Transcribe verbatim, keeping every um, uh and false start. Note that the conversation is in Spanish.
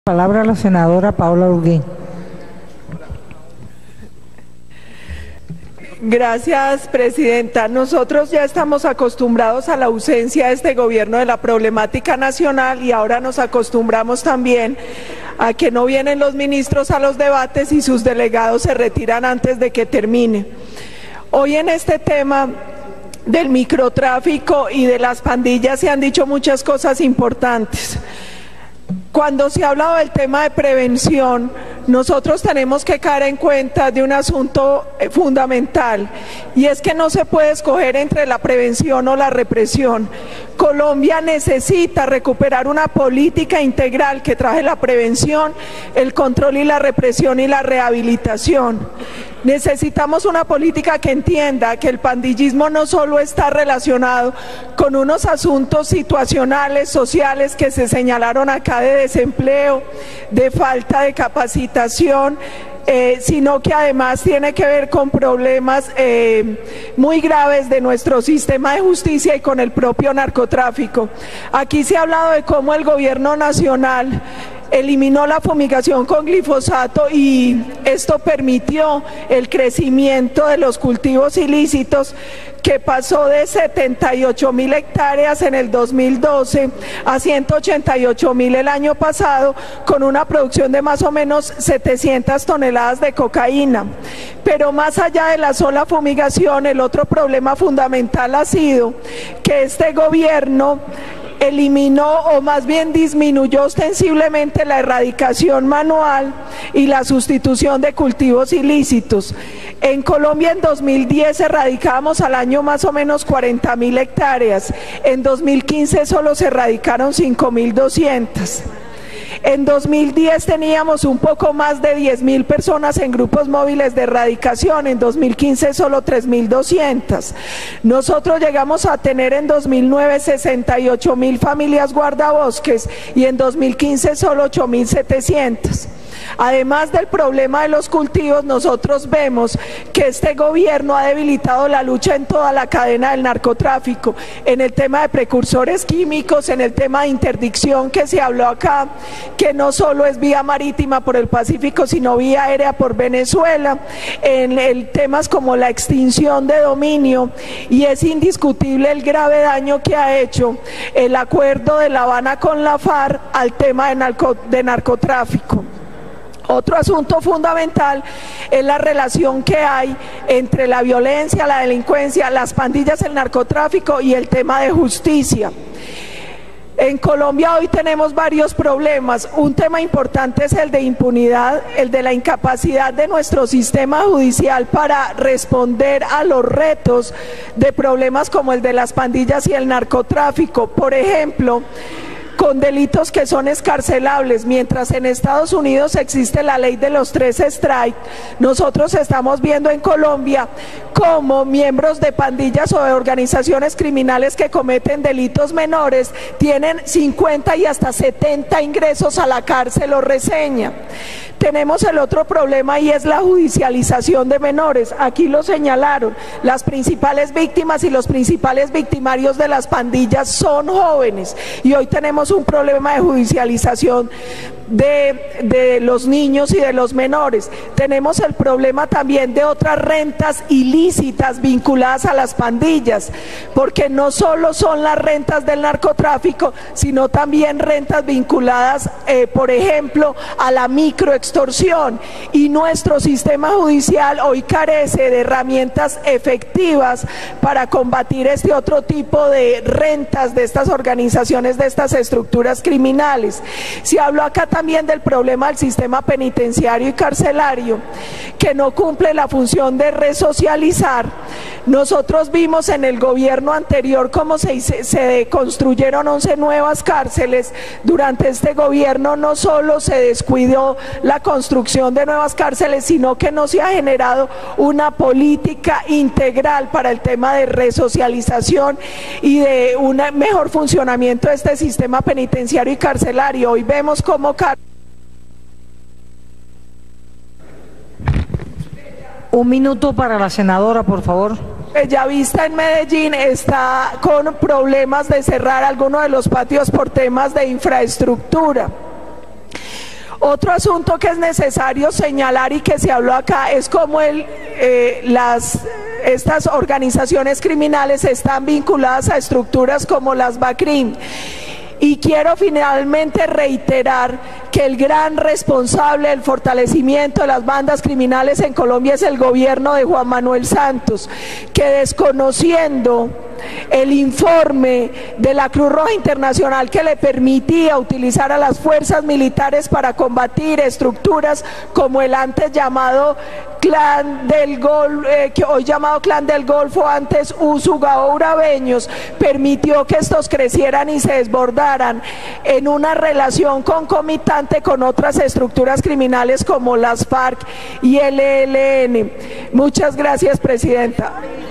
Palabra a la senadora Paola Urguín. Gracias, presidenta. Nosotros ya estamos acostumbrados a la ausencia de este gobierno de la problemática nacional y ahora nos acostumbramos también a que no vienen los ministros a los debates y sus delegados se retiran antes de que termine. Hoy en este tema del microtráfico y de las pandillas se han dicho muchas cosas importantes. Cuando se ha hablado del tema de prevención, nosotros tenemos que caer en cuenta de un asunto fundamental, y es que no se puede escoger entre la prevención o la represión. Colombia necesita recuperar una política integral que traje la prevención, el control y la represión y la rehabilitación. Necesitamos una política que entienda que el pandillismo no solo está relacionado con unos asuntos situacionales, sociales que se señalaron acá de desempleo, de falta de capacitación, Eh, sino que además tiene que ver con problemas eh, muy graves de nuestro sistema de justicia y con el propio narcotráfico. Aquí se ha hablado de cómo el gobierno nacional eliminó la fumigación con glifosato y esto permitió el crecimiento de los cultivos ilícitos, que pasó de setenta y ocho mil hectáreas en el dos mil doce a ciento ochenta y ocho mil el año pasado, con una producción de más o menos setecientas toneladas de cocaína. Pero más allá de la sola fumigación, el otro problema fundamental ha sido que este gobierno eliminó o más bien disminuyó ostensiblemente la erradicación manual y la sustitución de cultivos ilícitos. En Colombia en dos mil diez erradicábamos al año más o menos cuarenta mil hectáreas, en dos mil quince solo se erradicaron cinco mil doscientas. En dos mil diez teníamos un poco más de diez mil personas en grupos móviles de erradicación, en dos mil quince solo tres mil doscientas. Nosotros llegamos a tener en dos mil nueve sesenta y ocho mil familias guardabosques y en dos mil quince solo ocho mil setecientas. Además del problema de los cultivos, nosotros vemos que este gobierno ha debilitado la lucha en toda la cadena del narcotráfico, en el tema de precursores químicos, en el tema de interdicción que se habló acá, que no solo es vía marítima por el Pacífico, sino vía aérea por Venezuela, en el temas como la extinción de dominio, y es indiscutible el grave daño que ha hecho el acuerdo de La Habana con la FARC al tema de, narco, de narcotráfico. Otro asunto fundamental es la relación que hay entre la violencia, la delincuencia, las pandillas, el narcotráfico y el tema de justicia. En Colombia hoy tenemos varios problemas. Un tema importante es el de impunidad, el de la incapacidad de nuestro sistema judicial para responder a los retos de problemas como el de las pandillas y el narcotráfico. Por ejemplo, con delitos que son escarcelables, mientras en Estados Unidos existe la ley de los tres strikes, nosotros estamos viendo en Colombia cómo miembros de pandillas o de organizaciones criminales que cometen delitos menores tienen cincuenta y hasta setenta ingresos a la cárcel o reseña. Tenemos el otro problema y es la judicialización de menores. Aquí lo señalaron, las principales víctimas y los principales victimarios de las pandillas son jóvenes y hoy tenemos un problema de judicialización de, de los niños y de los menores. Tenemos el problema también de otras rentas ilícitas vinculadas a las pandillas, porque no solo son las rentas del narcotráfico, sino también rentas vinculadas, eh, por ejemplo, a la microextorsión, y nuestro sistema judicial hoy carece de herramientas efectivas para combatir este otro tipo de rentas de estas organizaciones, de estas estructuras criminales. Se habló acá también del problema del sistema penitenciario y carcelario, que no cumple la función de resocializar. Nosotros vimos en el gobierno anterior cómo se, se construyeron once nuevas cárceles. Durante este gobierno no solo se descuidó la construcción de nuevas cárceles, sino que no se ha generado una política integral para el tema de resocialización y de un mejor funcionamiento de este sistema penitenciario y carcelario. Hoy vemos cómo Un minuto para la senadora, por favor. Bellavista en Medellín está con problemas de cerrar algunos de los patios por temas de infraestructura. Otro asunto que es necesario señalar y que se habló acá es cómo el, eh, las, estas organizaciones criminales están vinculadas a estructuras como las BACRIM. Y quiero finalmente reiterar que el gran responsable del fortalecimiento de las bandas criminales en Colombia es el gobierno de Juan Manuel Santos, que desconociendo el informe de la Cruz Roja Internacional que le permitía utilizar a las fuerzas militares para combatir estructuras como el antes llamado Clan del Golfo, eh, que hoy llamado Clan del Golfo, antes Usuga o Urabeños, permitió que estos crecieran y se desbordaran en una relación concomitante con otras estructuras criminales como las FARC y el E L N. Muchas gracias, Presidenta.